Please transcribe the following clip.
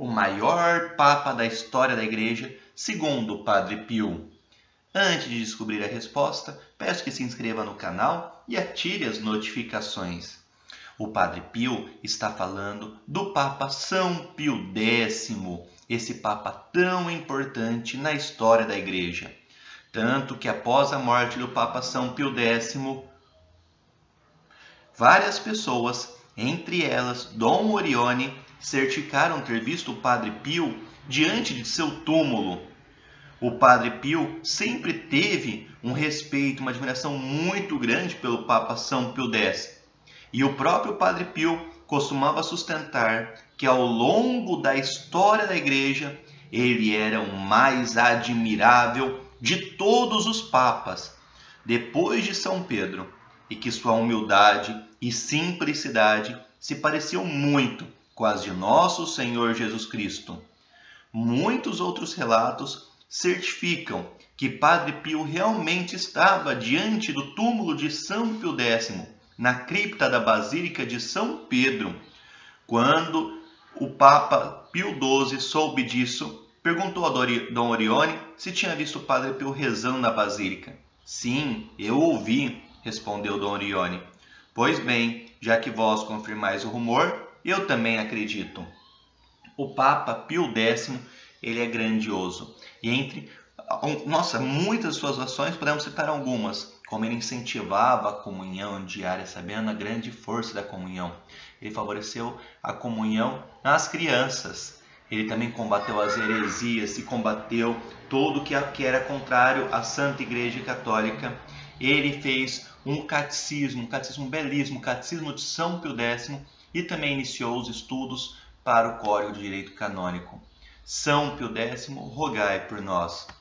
o maior Papa da história da Igreja, segundo o Padre Pio? Antes de descobrir a resposta, peço que se inscreva no canal e ative as notificações. O Padre Pio está falando do Papa São Pio X, esse Papa tão importante na história da Igreja. Tanto que após a morte do Papa São Pio X, várias pessoas, entre elas Dom Orione, certificaram ter visto o Padre Pio diante de seu túmulo. O Padre Pio sempre teve um respeito, uma admiração muito grande pelo Papa São Pio X. E o próprio Padre Pio costumava sustentar que ao longo da história da Igreja, ele era o mais admirável de todos os papas, depois de São Pedro, e que sua humildade e simplicidade se pareciam muito com as de nosso Senhor Jesus Cristo. Muitos outros relatos certificam que Padre Pio realmente estava diante do túmulo de São Pio X, na cripta da Basílica de São Pedro. Quando o Papa Pio XII soube disso, perguntou a Dom Orione se tinha visto o Padre Pio rezando na Basílica. Sim, eu ouvi, respondeu Dom Orione. Pois bem, já que vós confirmais o rumor, eu também acredito. O Papa Pio X, ele é grandioso. E entre muitas suas ações, podemos citar algumas, como ele incentivava a comunhão diária, sabendo a grande força da comunhão. Ele favoreceu a comunhão nas crianças. Ele também combateu as heresias e combateu tudo que era contrário à Santa Igreja Católica. Ele fez um catecismo belíssimo, o Catecismo de São Pio X, e também iniciou os estudos para o Código de Direito Canônico. São Pio X, rogai por nós.